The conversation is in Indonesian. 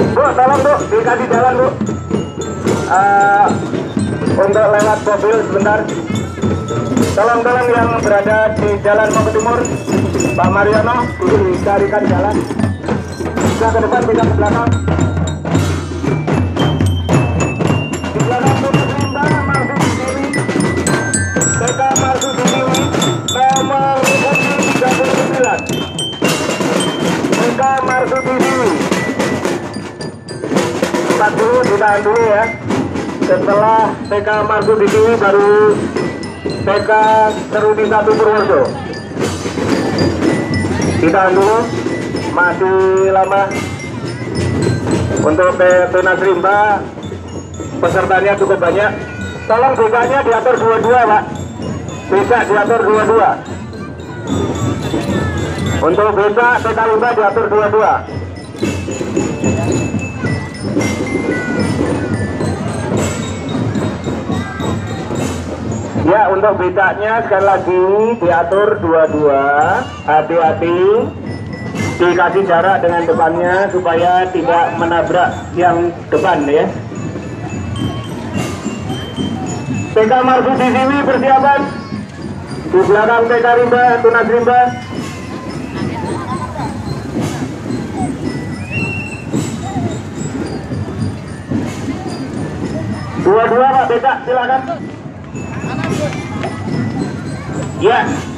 Bu, tolong Bu, dikasih jalan Bu. Untuk lewat mobil sebentar. Tolong yang berada di jalan mau ke timur, Pak Mariono, dicarikan jalan. Bisa ke depan, bisa ke belakang. Di belakang Tunas Rimba, masuk di sini. TK masuk di sini, nomor 39. TK masuk di sini. Tempat dulu, ditahan dulu ya. Setelah TK masuk di sini baru TK Seruni 1 Purworejo. Ditahan dulu, masih lama. Untuk Tunas Rimba pesertanya cukup banyak. Tolong BK-nya diatur 22 Pak. BK diatur 22. Untuk BK TK Rimba diatur 22. Ya, untuk becaknya sekali lagi diatur 22, hati-hati, dikasih jarak dengan depannya supaya tidak menabrak yang depan ya. TK Marfu di sini persiapan, di belakang TK Rimba, Tunas Rimba. Dua-dua Pak becak, silakan. Ya.